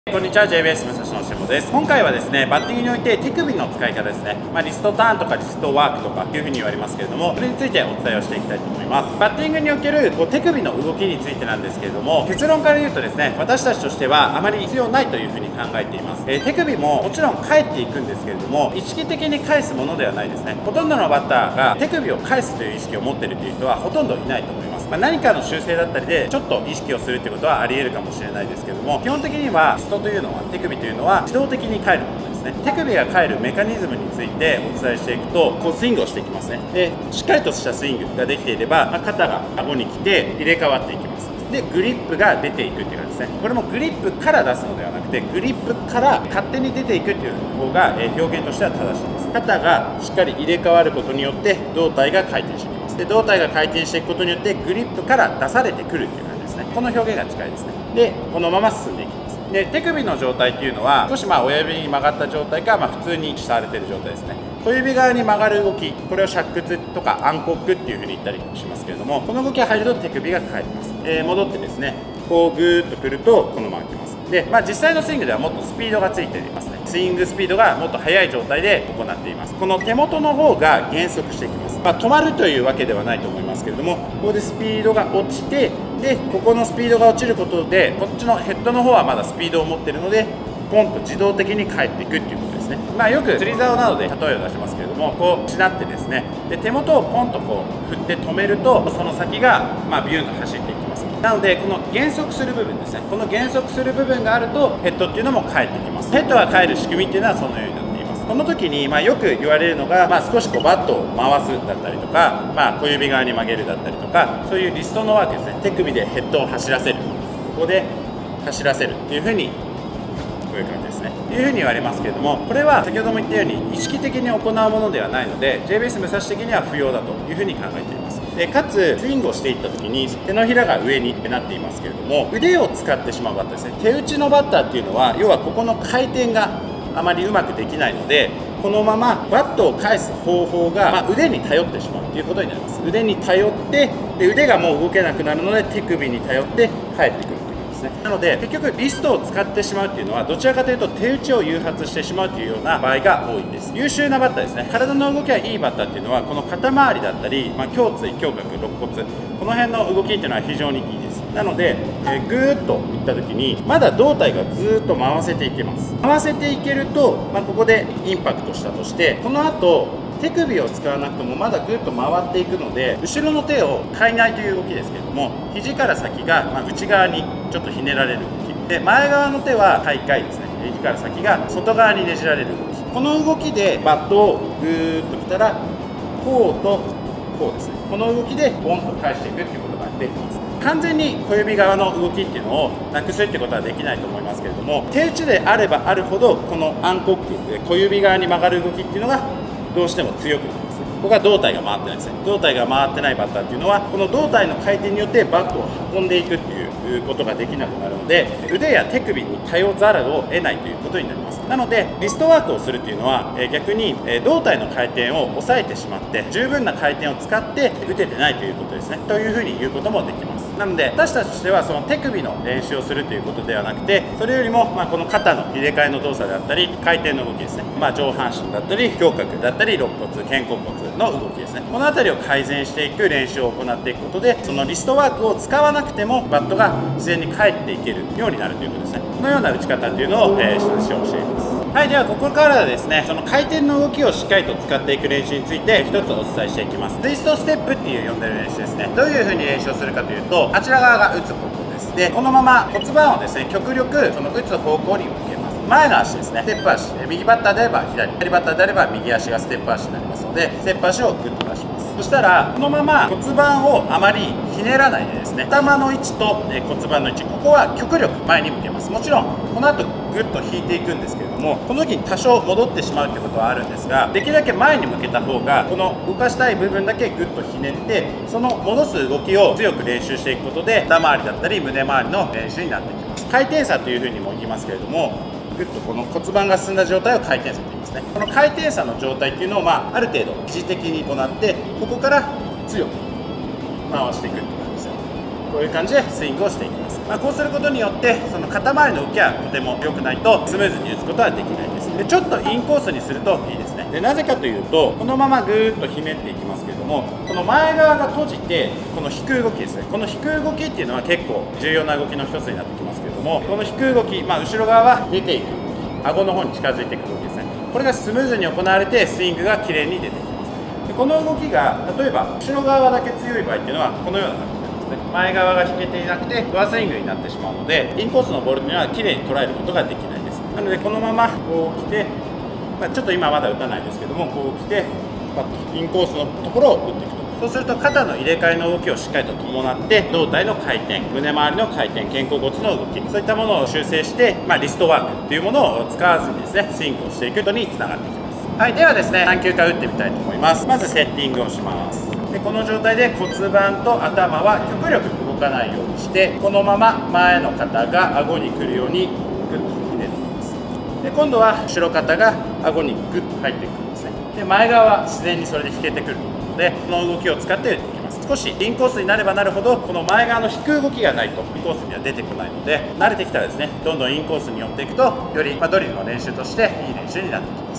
こんにちは、JBS 武蔵野しもです。今回はですね、バッティングにおいて手首の使い方ですね。リストターンとかリストワークとかいうふうに言われますけれども、それについてお伝えをしていきたいと思います。バッティングにおける手首の動きについてなんですけれども、結論から言うとですね、私たちとしてはあまり必要ないというふうに考えています。手首ももちろん返っていくんですけれども、意識的に返すものではないですね。ほとんどのバッターが手首を返すという意識を持っているという人はほとんどいないと思います。何かの修正だったりでちょっと意識をするということはあり得るかもしれないですけども、基本的にはリストというのは、手首というのは自動的に返るものですね。手首が返るメカニズムについてお伝えしていくと、スイングをしていきますね。でしっかりとしたスイングができていれば、肩が顎に来て入れ替わっていきます。でグリップが出ていくっていう感じですね。これもグリップから出すのではなくて、グリップから勝手に出ていくっていう方が表現としては正しいです。肩がしっかり入れ替わることによって胴体が回転していきます。で胴体が回転していくことによってグリップから出されてくるっていう感じですね。この表現が近いですね。でこのまま進んでいきます。で手首の状態っていうのは、少し親指に曲がった状態か、普通にされてる状態ですね。小指側に曲がる動き、これを尺屈とか暗黒っていう風に言ったりしますけれども、この動きが入ると手首が返ります。戻ってですね、こうグーッとくるとこのまま来ます。で、実際のスイングではもっとスピードがついていますね。スイングスピードがもっと速い状態で行っています。この手元の方が減速していきます。止まるというわけではないと思いますけれども、ここでスピードが落ちて、でここのスピードが落ちることで、こっちのヘッドの方はまだスピードを持っているので、ポンと自動的に返っていくっていうことですね。よく釣り竿などで例えを出しますけれども、こうしなってですね、で手元をポンとこう振って止めると、その先がビューンと走っていきます。なのでこの減速する部分ですね、この減速する部分があるとヘッドっていうのも返ってきます。ヘッドが返る仕組みっていうのはそのようになっています。この時によく言われるのが、少しバットを回すだったりとか、小指側に曲げるだったりとか、そういうリストのワークですね。手首でヘッドを走らせる、ここで走らせるっていう風に、こういう感じですねというふうに言われますけれども、これは先ほども言ったように意識的に行うものではないので、 JBS 武蔵的には不要だというふうに考えています。でかつスイングをしていった時に手のひらが上になっていますけれども、腕を使ってしまうバッターですね。手打ちのバッターっていうのは、要はここの回転があまりうまくできないので、このままバットを返す方法が、腕に頼ってしまうということになります。腕に頼って、で腕がもう動けなくなるので手首に頼って返ってくる。なので結局リストを使ってしまうっていうのは、どちらかというと手打ちを誘発してしまうというような場合が多いんです。優秀なバッターですね、体の動きがいいバッターっていうのは、この肩周りだったり、胸椎、胸郭、肋骨、この辺の動きっていうのは非常にいいです。なので、ぐーっといった時にまだ胴体がずーっと回せていけます。回せていけると、ここでインパクトしたとして、この後手首を使わなくてもまだぐっと回っていくので、後ろの手を変えないという動きですけれども、肘から先が内側にちょっとひねられる動きで、前側の手は開会ですね、肘から先が外側にねじられる動き。この動きでバットをぐーっときたら、こうとこうですね、この動きでボンと返していくっていうことができます。完全に小指側の動きっていうのをなくすってことはできないと思いますけれども、手打ちであればあるほど、このアンコック、小指側に曲がる動きっていうのがどうしても強くなりますね。ここが胴体が回ってないですね。胴体が回ってないバッターっていうのは、この胴体の回転によってバットを運んでいくっていうことができなくなるので、腕や手首に頼ざるを得ないということになります。なのでリストワークをするっていうのは、逆に胴体の回転を抑えてしまって、十分な回転を使って打ててないということですね、というふうに言うこともできます。なので私たちとしては、その手首の練習をするということではなくて、それよりもこの肩の入れ替えの動作であったり、回転の動きですね、上半身だったり胸郭だったり肋骨、肩甲骨の動きですね、この辺りを改善していく練習を行っていくことで、そのリストワークを使わなくてもバットが自然に返っていけるようになるということですね。このような打ち方というのを指導しています。はい、ではここからはですね、その回転の動きをしっかりと使っていく練習について一つお伝えしていきます。ツイストステップっていう呼んでる練習ですね。どういう風に練習をするかというと、あちら側が打つ方向です。でこのまま骨盤をですね、極力その打つ方向に向けます。前の足ですね、ステップ足、右バッターであれば左バッターであれば右足がステップ足になりますので、ステップ足をグッと出します。そしたらこのまま骨盤をあまりひねらないでですね、頭の位置と骨盤の位置、ここは極力前に向けます。もちろんこの後グッと引いていくんですけれども、この時に多少戻ってしまうということはあるんですが、できるだけ前に向けた方が、この動かしたい部分だけグッとひねって、その戻す動きを強く練習していくことで、肩周りだったり胸周りの練習になってきます。回転差というふうにも言いますけれども、グッとこの骨盤が進んだ状態を回転差と言いますね。この回転差の状態っていうのを、ある程度疑似的に行って、ここから強く回していくっていう感じですよ。 こういう感じでスイングをしていきます。こうすることによってその肩周りの動きはとても良くないとスムーズに打つことはできないです。でちょっとインコースにするといいですね。でなぜかというと、このままぐーっとひねっていきますけれども、この前側が閉じてこの引く動きですね。この引く動きっていうのは結構重要な動きの一つになってきますけれども、この引く動き、後ろ側は出ていく動き、顎の方に近づいていく動きですね。これがスムーズに行われてスイングが綺麗に出てきます。でこの動きが例えば後ろ側だけ強い場合っていうのはこのような感じですね。前側が引けていなくてドアスイングになってしまうので、インコースのボールというのは綺麗に捉えることができないです。なのでこのままこう来て、ちょっと今まだ打たないですけども、こう来てパッとインコースのところを打っていくと。そうすると肩の入れ替えの動きをしっかりと伴って胴体の回転、胸周りの回転、肩甲骨の動き、そういったものを修正して、リストワークというものを使わずにですねスイングをしていくことにつながってきます。はい、ではですね何球か打ってみたいと思います。まずセッティングをします。でこの状態で骨盤と頭は極力動かないようにして、このまま前の肩が顎に来るようにグッとひねっていきます。で今度は後ろ肩が顎にグッと入ってくるんですね。で前側は自然にそれで引けてくるので、この動きを使って打っていきます。少しインコースになればなるほど、この前側の引く動きがないとインコースには出てこないので、慣れてきたらですねどんどんインコースに寄っていくと、よりドリルの練習としていい練習になってきます。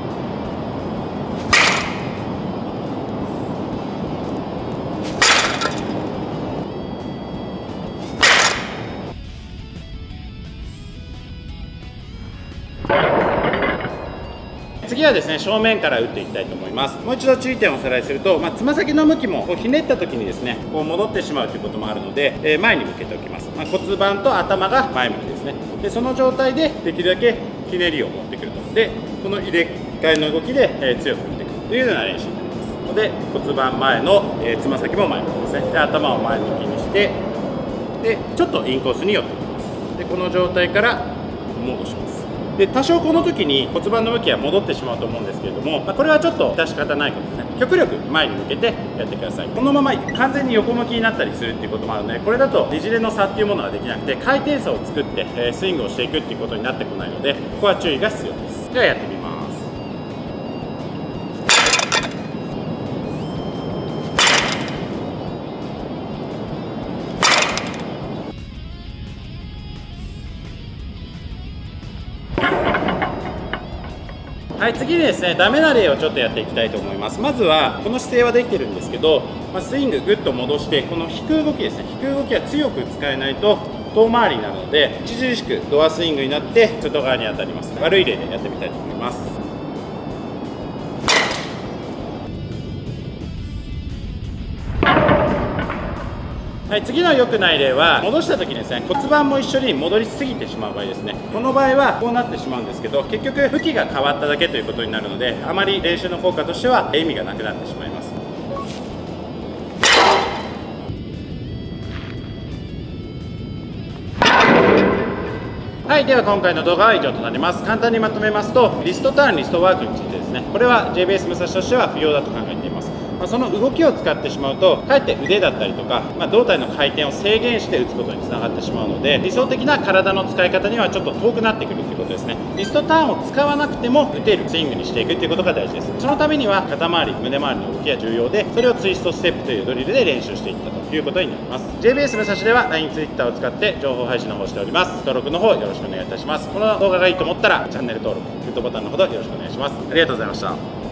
次はですね正面から打っていきたいと思います。もう一度注意点をおさらいすると、つま先の向きもこうひねった時にですねこう戻ってしまうということもあるので、前に向けておきます。骨盤と頭が前向きですね。でその状態でできるだけひねりを持ってくると。でこの入れ替えの動きで、強く打っていくというような練習になりますので、骨盤前の、つま先も前向きですね。で頭を前向きにして、でちょっとインコースに寄っていきます。でこの状態から戻します。で多少この時に骨盤の向きは戻ってしまうと思うんですけれども、これはちょっと致し方ないことですね。極力前に向けてやってください。このまま完全に横向きになったりするっていうこともあるので、これだとねじれの差っていうものができなくて、回転差を作って、スイングをしていくっていうことになってこないので、ここは注意が必要です。ではやってみます。はい、次にですねダメな例をちょっとやっていきたいと思います。まずはこの姿勢はできてるんですけど、スインググッと戻して、この引く動きですね、引く動きは強く使えないと遠回りになるので、著しくドアスイングになって外側に当たります。悪い例でやってみたいと思います。はい、次の良くない例は、戻した時にですね骨盤も一緒に戻りすぎてしまう場合ですね。この場合はこうなってしまうんですけど、結局向きが変わっただけということになるので、あまり練習の効果としては意味がなくなってしまいます。はい、では今回の動画は以上となります。簡単にまとめますと、リストターン、リストワークについてですね、これは JBS 武蔵としては不要だと考えています。その動きを使ってしまうと、かえって腕だったりとか、胴体の回転を制限して打つことにつながってしまうので、理想的な体の使い方にはちょっと遠くなってくるということですね。リストターンを使わなくても打てるスイングにしていくということが大事です。そのためには肩周り、胸周りの動きが重要で、それをツイストステップというドリルで練習していったということになります。JBS 武蔵では LINE、Twitter を使って情報配信の方しております。登録の方よろしくお願いいたします。この動画がいいと思ったらチャンネル登録、グッドボタンのほどよろしくお願いします。ありがとうございました。